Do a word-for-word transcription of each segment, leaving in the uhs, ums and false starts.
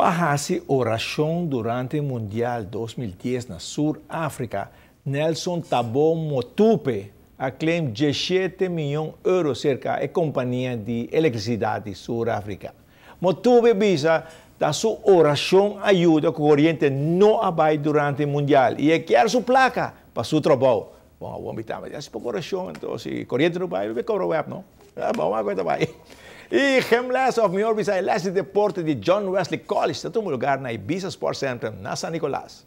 Pahasi oração durante o Mundial dois mil e dez na Suráfrica, Nelson Thabo Motupe aclaim dezessete milhões de euros cerca a companhia de eletricidade Suráfrica. Motupe bisa da sua oração ajuda que o Oriente não abai durante o Mundial e quer sua placa para seu trabalho. Bom, vamos evitar, mas se por oração, então se o Oriente não vai, vai cobrar o web, não? Ah, bom, agora vai. E Gemles of Mior bisa les de deporte de John Wesley College, sa tumong lugar na Ibiza Sports Center na San Nicolas.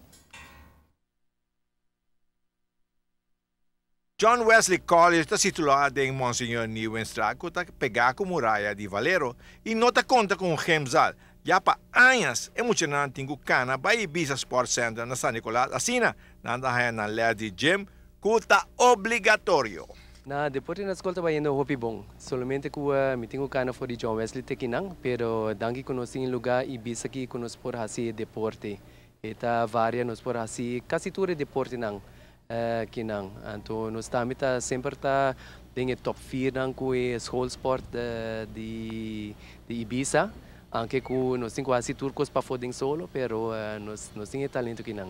John Wesley College está situado em Monsignor Nieuwenstraat, que está pegado com a muralha de Valero e não está conta com o Gemzal. Já para anos, é muito não tem cana para Ibiza Sports Center na San Nicolas. Assim, nanda haya na led de gym, que está obrigatório. Na depois na escola trabalhando no hobby bom. Solamente que uh, me tenho cana for de John Wesley tekinang, pero dangi conheci em lugar Ibiza que conosco por assim deporte. Eta varia nos por assim quase tudo deporte nang. Uh, kinang. Então nós também tá sempre tá tem top quatro nang com o school sport de, de, de Ibiza. Anche que nós temos quase turcos para fodem solo, pero uh, nós nós temos talento kinang.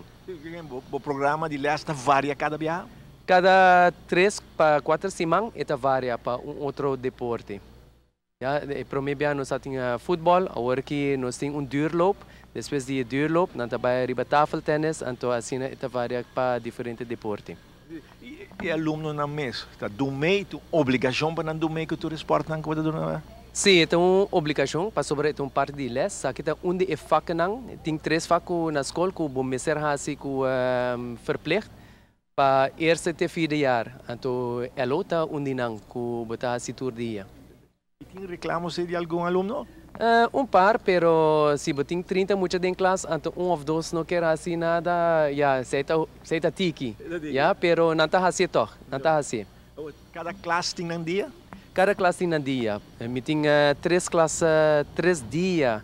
O programa de lesta varia cada viagem? Cada três para quatro semanas, esta varia para um outro deporte. Ja, primeiro nós temos futebol, agora que nós temos um duurloop, depois de duurloop, nós também riba tafeltennis, então assim esta varia para diferentes deportes. E, e aluno na mês, está do meio, obrigação para não do meio que o esporte não pode donar? Sim, é uma obrigação para sobre uma parte de les, aqui está onde é faca não, tem três facos na escola que o bom mestre assim que verplicht. Para eerste te vierde jaar, então é outra onde não que botar se tur dia. E tem reclamos de algum aluno? Uh, um par, pero se botem trinta muitas em classe, então um ou dois não quer assim nada, já seita seita tiki, já, pero não tá assim toch, não tá assim. Cada classe tem um dia? Cada classe tem um dia. Me tem uh, três classes, três dias.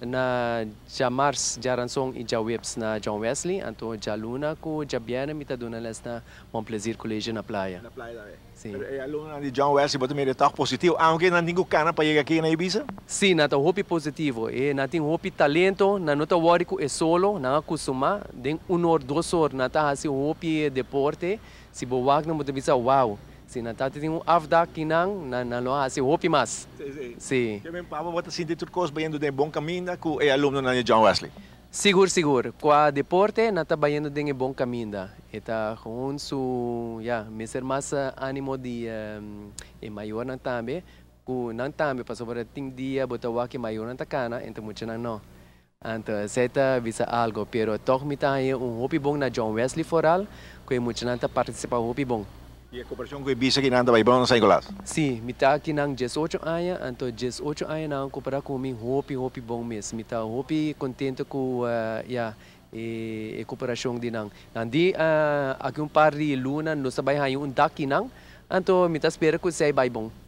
Na já mars já ransong e já webs na John Wesley, então já luna ko já biana mita dona les na Bom Plezier Colégio na praia. Na praia é. Sim. É aluna de John Wesley, botou meio toque positivo. Aunque não tenho cana para chegar aqui na Ibiza? Sim, na tá hopi positivo. E na tem hopi talento, na nota warico é solo, na acostuma, den um or dois or na tá assim hopi deporte, se boak na mo bisa wow. Sim, na tá tem um avda kinang na na lo assim hopi mas. Sim. Sim. Que bem pavo bota sentir tudo coisa bem do bom caminho que é aluno na John Wesley. Seguro, seguro. Com a deporte, na tá bayando de bom caminho. Eta com su, ya, me ser mais ânimo de um, e maior na tambe, ku nang tambe pa sobre ting dia botawa que maior na takana, então muito não não. Então, seta bisa algo, pero toch me tá um hobby bom na John Wesley foral, que muito não tá participar hobby bom. E a cooperação com a Ibiza que nanda vai bom na San Nicolas? Sim, me tá aqui nang dezoito anos, então dezoito anos nang cooperar com mim hobby hobby bom mesmo. Me tá hobby contente com uh, ya e, e cooperação de nang. Nandi uh, aqui um par de luna no sabay hayo um daki nang, então me tá espera que sei vai bom.